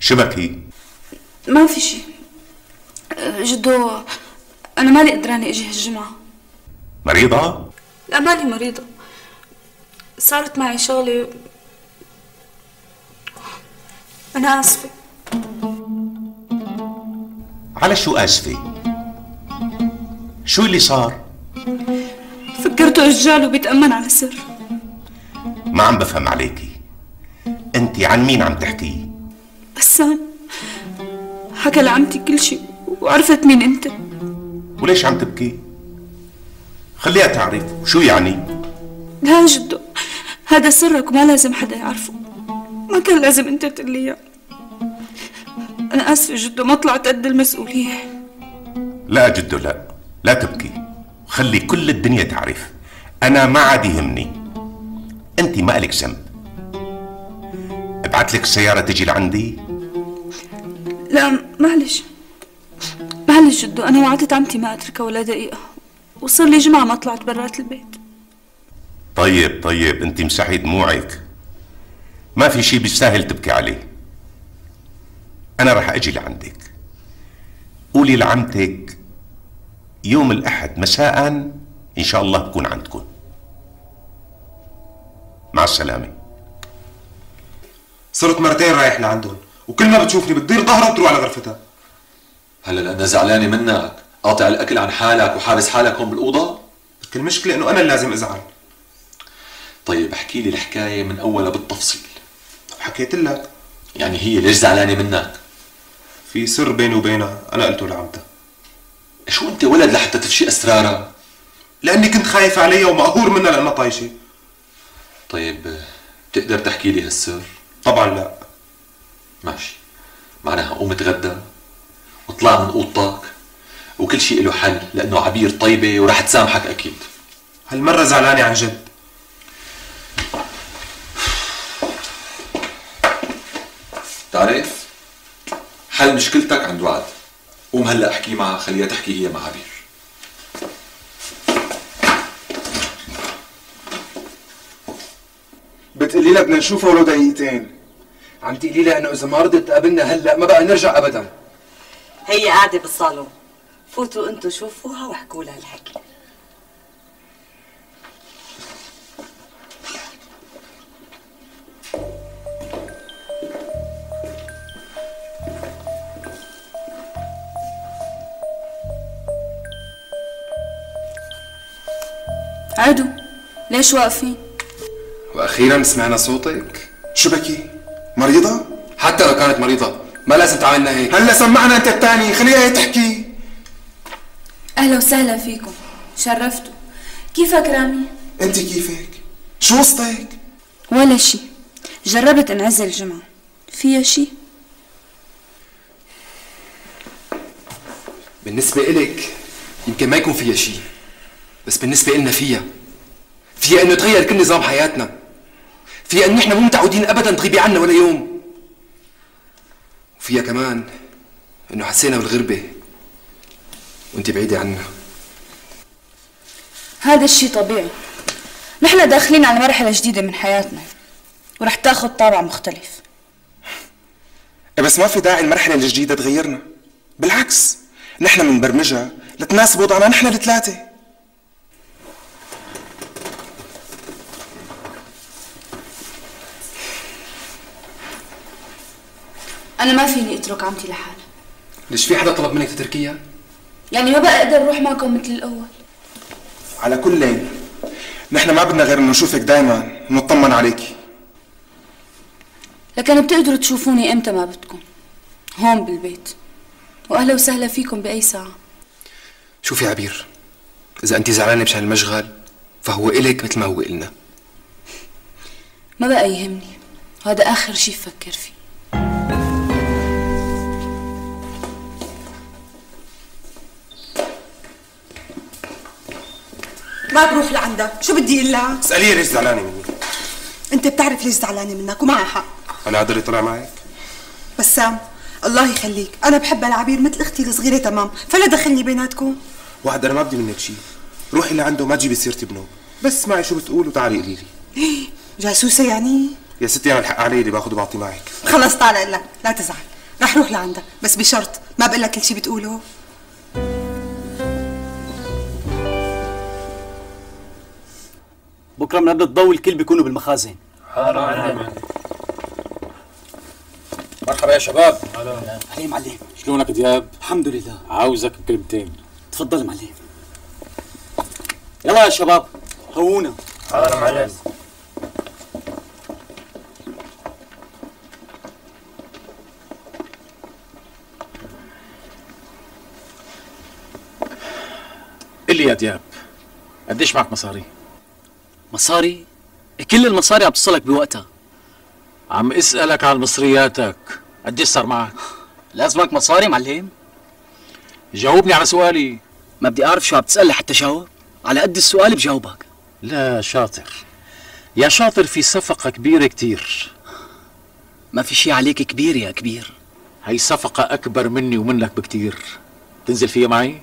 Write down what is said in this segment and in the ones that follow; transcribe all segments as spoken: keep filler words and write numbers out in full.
شو بكي؟ ما في شيء جدو، أنا مالي قدرانة أجي هالجمعة. مريضة؟ لا مالي مريضة، صارت معي شغلة. أنا آسفة. على شو آسفة؟ شو اللي صار؟ فكرته رجال وبيتأمن على سر. ما عم بفهم عليكي، انت عن مين عم تحكي؟ بسام حكى لعمتي كل شيء وعرفت مين انت. وليش عم تبكي؟ خليها تعرف. شو يعني؟ لا جدو، هذا سرك وما لازم حدا يعرفه. ما كان لازم انت تقول لي اياه. انا اسفه جدو، ما طلعت قد المسؤوليه. لا جدو لا، لا تبكي، خلي كل الدنيا تعرف. انا ما عاد يهمني، انت ما لك ذنب. ابعت لك السياره تجي لعندي. لا معلش معلش جدو، انا وعدت عمتي ما اتركها ولا دقيقه، وصار لي جمعه ما طلعت برات البيت. طيب طيب، انت مسحي دموعك، ما في شيء بيستاهل تبكي عليه. انا رح اجي لعندك. قولي لعمتك يوم الاحد مساء ان شاء الله بكون عندكم. مع السلامه. صرت مرتين رايح لعندهم، وكل ما بتشوفني بتدير ظهرها وبتروح على غرفتها. هلا لأنها زعلانة منك قاطع الأكل عن حالك وحابس حالك هون بالأوضة؟ بس المشكلة إنه أنا اللي لازم أزعل. طيب احكي لي الحكاية من أولها بالتفصيل. حكيت لك. يعني هي ليش زعلانة منك؟ في سر بيني وبينها أنا قلته لعمتها. شو أنت ولد لحتى تفشي أسرارها؟ لأني كنت خايف عليها ومقهور منها لأنها طايشة. طيب بتقدر تحكي لي هالسر؟ طبعا لا. ماشي، معناها قوم اتغدى وطلع من اوضتك وكل شيء له حل، لانه عبير طيبه وراح تسامحك اكيد. هالمره زعلانه عن جد. تعرف حل مشكلتك عند وعد. قوم هلا احكي معها، خليها تحكي هي مع عبير. بتقولي لها بدنا نشوفها ولو دقيقتين. عم تقولي لها انه اذا ما رضت تقابلنا هلا ما بقى نرجع ابدا. هي قاعده بالصالون، فوتوا انتوا شوفوها واحكوا لها الحكي. عدو ليش واقفين؟ واخيرا سمعنا صوتك. شو بكي؟ مريضة؟ حتى لو كانت مريضة ما لازم تعاملنا هيك. هلا سمعنا انت الثاني، خليها هي تحكي. اهلا وسهلا فيكم، شرفتوا. كيفك رامي؟ انت كيفك؟ شو وسطك؟ ولا شي، جربت انعزل الجمعة. فيها شي؟ بالنسبة إلك يمكن ما يكون فيها شي، بس بالنسبة إلنا فيها. فيها إنه تغير كل نظام حياتنا. فيها إنه نحن مو متعودين أبدا تغيبي عنا ولا يوم. وفيها كمان إنه حسينا بالغربة وأنت بعيدة عنا. هذا الشي طبيعي، نحن داخلين على مرحلة جديدة من حياتنا ورح تاخذ طابع مختلف. بس ما في داعي المرحلة الجديدة تغيرنا، بالعكس نحن منبرمجها لتناسب وضعنا نحن الثلاثة. أنا ما فيني أترك عمتي لحالها. ليش في حدا طلب منك تتركيها؟ يعني ما بقى أقدر أروح معكم مثل الأول. على كل ليل نحن ما بدنا غير إنه نشوفك دايما ونطمن عليكي. لكن بتقدروا تشوفوني إمتى ما بدكم، هون بالبيت، وأهلا وسهلا فيكم بأي ساعة. شوفي عبير، إذا أنت زعلانة مشان المشغل فهو إلك مثل ما هو إلنا. ما بقى يهمني، وهذا آخر شي بفكر فيه. ما بروح لعندها، شو بدي اقول لها؟ اسأليها ليش زعلانة مني. انت بتعرف ليش زعلانة منك ومعها حق. أنا هذا اللي طلع معك؟ بسام الله يخليك، أنا بحبها العبير مثل أختي الصغيرة تمام، فلا دخلني بيناتكم. واحد أنا ما بدي منك شيء، روحي لعنده ما تجيبي سيرتي بنوب، بس اسمعي شو بتقول وتعالي قولي لي. جاسوسة يعني؟ يا ستي انا الحق علي اللي باخذ وبعطي معك. خلص تعال اقول لك، لا تزعل، رح روح لعندها بس بشرط ما بقول لك كل شيء بتقوله. بكره بنبدا تضوي الكل بيكونوا بالمخازن. مرحبا يا شباب. علي معلم. شلونك دياب؟ الحمد لله. عاوزك بكلمتين. تفضل معلم. يلا يا شباب هوونا. حاضر معلم. قل لي يا دياب، قديش معك مصاري؟ مصاري؟ كل المصاري عم تصلك بوقتها. عم اسألك عن مصرياتك، قديش صار معك؟ لازمك مصاري معلم؟ جاوبني على سؤالي. ما بدي اعرف شو عم تسألني حتى جاوب؟ على قد السؤال بجاوبك. لا شاطر يا شاطر، في صفقة كبيرة كتير. ما في شي عليك كبير يا كبير. هي صفقة أكبر مني ومنك بكتير، تنزل فيها معي؟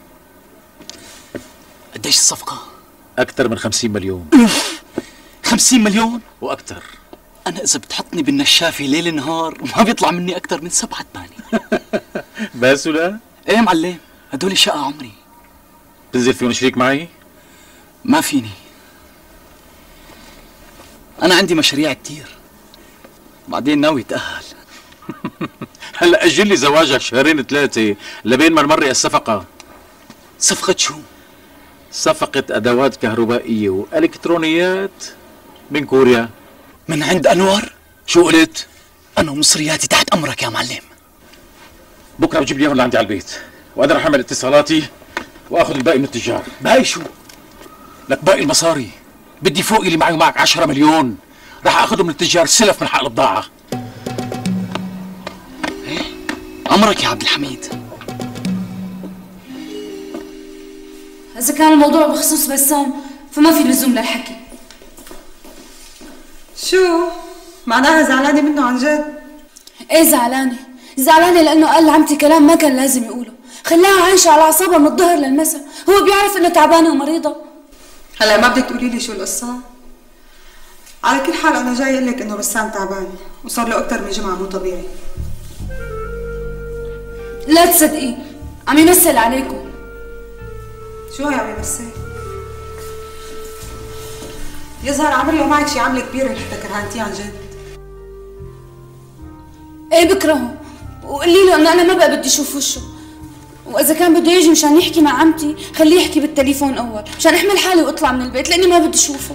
قديش الصفقة؟ أكثر من خمسين مليون. خمسين مليون؟ وأكثر. أنا إذا بتحطني بالنشافة ليل نهار ما بيطلع مني أكثر من سبعة ثمانية. بس ولا؟ إيه معلم، هدول شقة عمري. تنزل فيهم شريك معي؟ ما فيني. أنا عندي مشاريع كتير. بعدين ناوي أتأهل. هلا أجل لي زواجك شهرين ثلاثة لبين ما نمرق الصفقة. صفقة شو؟ صفقة أدوات كهربائية وإلكترونيات من كوريا. من عند أنور؟ شو قلت؟ أنا ومصرياتي تحت أمرك يا معلم. بكرة بجيب لي اياهم لعندي على البيت، وأنا رح أعمل اتصالاتي وآخذ الباقي من التجار. باقي شو؟ لك باقي المصاري، بدي فوق اللي معي ومعك عشرة مليون، رح آخذهم من التجار سلف من حق البضاعة. إيه؟ أمرك يا عبد الحميد. إذا كان الموضوع بخصوص بسام فما في لزوم للحكي. شو؟ معناها زعلانة منه عن جد؟ ايه زعلانة، زعلانة لأنه قال لعمتي كلام ما كان لازم يقوله، خلاها عايشة على أعصابها من الظهر للمساء، هو بيعرف إنه تعبانة ومريضة. هلا ما بدك تقولي لي شو القصة؟ على كل حال أنا جاي أقول لك إنه بسام تعبان وصار له أكثر من جمعة مو طبيعي. لا تصدقي، عم يمثل عليكم. شو هي عم يمثل؟ يظهر عمل له معك شي عملة كبيرة لحتى كرهانتيه عن جد. ايه بكرهه، وقولي له انه انا ما بقى بدي اشوف وشه، واذا كان بده يجي مشان يحكي مع عمتي خليه يحكي بالتليفون اول مشان احمل حالي واطلع من البيت لاني ما بدي اشوفه.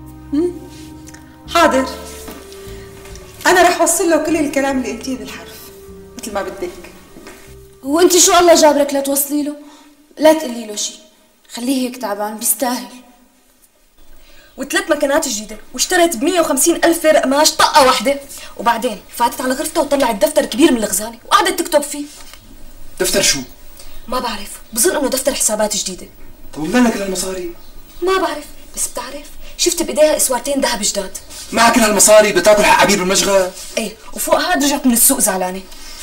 حاضر، انا رح اوصل له كل الكلام اللي قلتيه بالحرف مثل ما بدك. هو انت شو الله جابرك لتوصلي له؟ لا تقولي له شي، خليه هيك تعبان بيستاهل. وثلاث مكانات جديدة واشتريت ب مية وخمسين ألف فرق قماش طقة واحدة، وبعدين فاتت على غرفته وطلعت دفتر كبير من الغزالة وقعدت تكتب فيه. دفتر شو؟ ما بعرف، بظن انه دفتر حسابات جديدة. طب ومن لك هالمصاري؟ ما بعرف، بس بتعرف شفت بايديها اسوارتين ذهب جداد. معك هالمصاري بدها تاكل حق عبير بالمشغل؟ ايه، وفوق هاد رجعت من السوق زعلانة.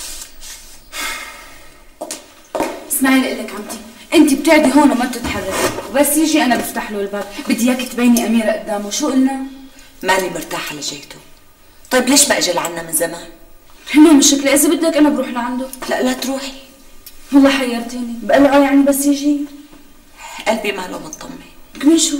اسمعي لي لك عمتي، انت بتقعدي هون وما بتتحركي، وبس يجي انا بفتح له الباب، بدي اياك تبيني اميره قدامه، شو قلنا؟ مالي مرتاحه لجيته. طيب ليش ما اجى لعنا من زمان؟ ما مشكله، اذا بدك انا بروح لعنده. لا لا تروحي، والله حيرتيني، بقلعه يعني بس يجي. قلبي ماله مطمن. كمان شو؟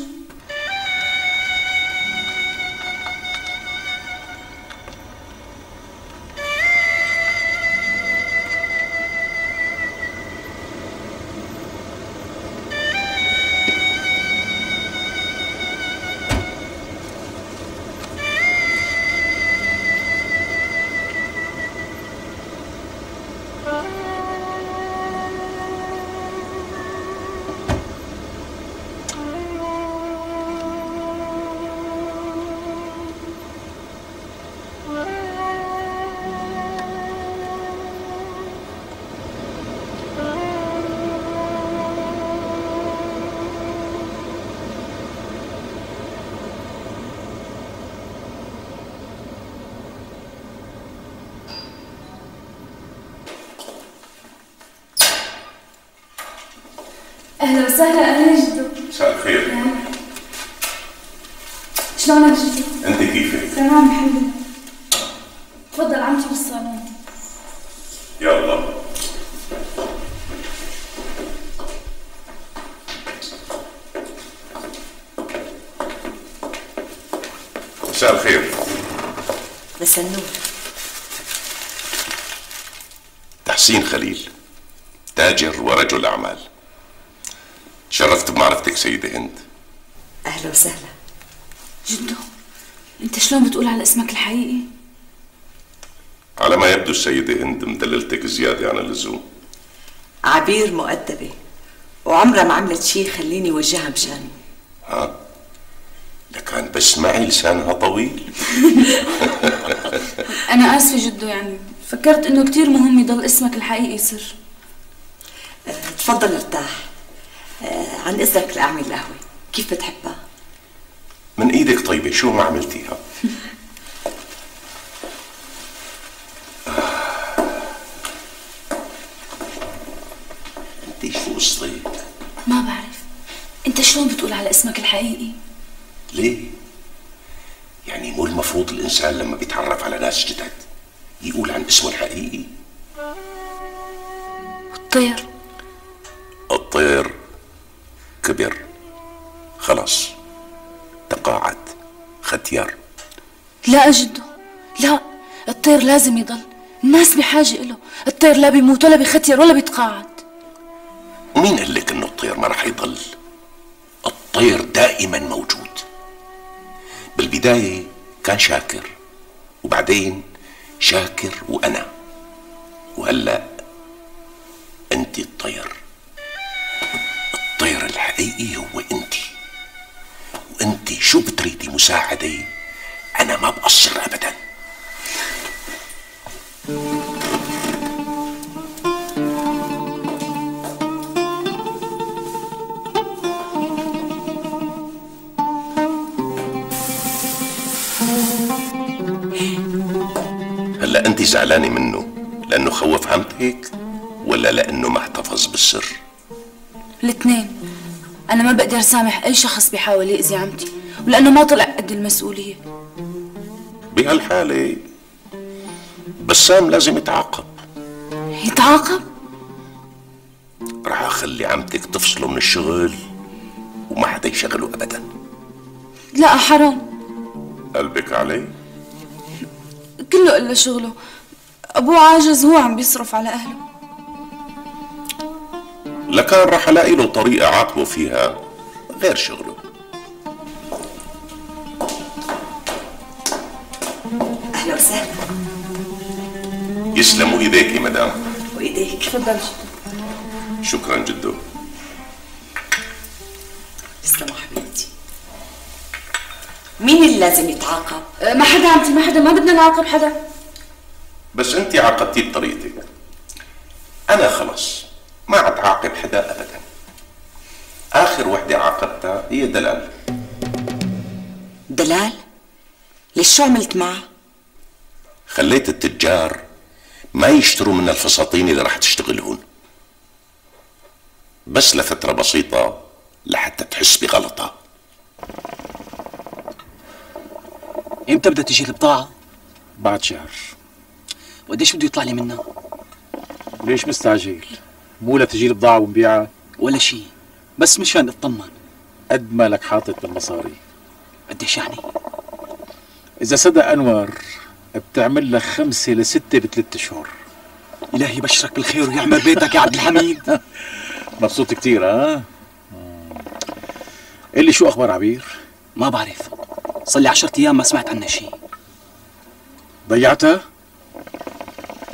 اهلا وسهلا، اهلا جدو. مساء الخير. شلونك جدو؟ انت كيفك؟ تمام الحمد لله. عمتي بالصالون. يلا. مساء الخير. مساء النور. تحسين خليل، تاجر ورجل أعمال. تشرفت بمعرفتك سيدة هند. أهلا وسهلا. جدو، أنت شلون بتقول على اسمك الحقيقي؟ على ما يبدو السيدة هند مدللتك زيادة عن اللزوم. عبير مؤدبة وعمرها ما عملت شي خليني وجهها مشاني. ها؟ لكان بس معي لسانها طويل. أنا آسفة جدو، يعني فكرت إنه كتير مهم يضل اسمك الحقيقي سر. أه، تفضل ارتاح. أه، عن إذنك لأعمل قهوة، كيف بتحبها؟ من ايدك طيبة، شو ما عملتيها. انت شو قصتك؟ ما بعرف، أنت شلون بتقول على اسمك الحقيقي؟ ليه؟ يعني مو المفروض الإنسان لما بيتعرف على ناس جدد يقول عن اسمه الحقيقي؟ والطير؟ الطير كبر خلاص، تقاعد، ختيار. لا جدو، لا، الطير لازم يضل، الناس بحاجة إله. الطير لا بيموت ولا بيختير ولا بيتقاعد. ومين قال لك إنه الطير ما رح يضل؟ الطير دائما موجود. بالبداية كان شاكر، وبعدين شاكر وأنا، وهلأ أنت الطير. الطير الحقيقي هو أنت، وأنت شو بتريدي مساعدة أنا ما بقصر أبدا. هلا انت زعلانه منه لانه خوف عمتك ولا لانه ما احتفظ بالسر؟ الاثنين. انا ما بقدر سامح اي شخص بيحاول يأذي عمتي، ولانه ما طلع قد المسؤوليه. بهالحاله بسام لازم يتعاقب. يتعاقب؟ راح اخلي عمتك تفصله من الشغل وما حدا يشغله ابدا. لا حرام. قلبك علي؟ كله الا شغله. ابوه عاجز، هو عم بيصرف على اهله. لكان راح الاقي له طريقه عاقبه فيها غير شغله. اهلا وسهلا. يسلموا ايديك مدام. وايديك. تفضل جدو. شكرا جدو. تسلموا حبيبتي. مين اللي لازم يتعاقب؟ أه ما حدا عمتي، ما حدا، ما بدنا نعاقب حدا. بس انت عاقبتيه بطريقتك، انا خلص ما عاد عاقب حدا ابدا. اخر وحده عاقبتها هي دلال. دلال؟ ليش شو عملت معها؟ خليت التجار ما يشتروا من الفساتين اللي راح تشتغل هون، بس لفتره بسيطه لحتى تحس بغلطها. امتى بدها تجي البضاعة؟ بعد شهر. وقديش بده يطلع لي منها؟ ليش مستعجل؟ مو لتجي البضاعة ونبيعها؟ ولا شيء، بس مشان اطمن. قد ما لك حاطط بالمصاري. قديش يعني؟ إذا صدق أنور بتعمل لك خمسة لستة بثلاث شهور. إلهي يبشرك بالخير ويعمر بيتك يا عبد الحميد. مبسوط كتير ها؟ قل لي شو أخبار عبير؟ ما بعرف، صار لي عشرة أيام ما سمعت عنها شيء. ضيعتها؟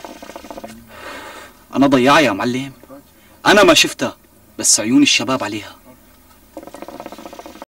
أنا ضيعها يا معلم، أنا ما شفتها، بس عيون الشباب عليها.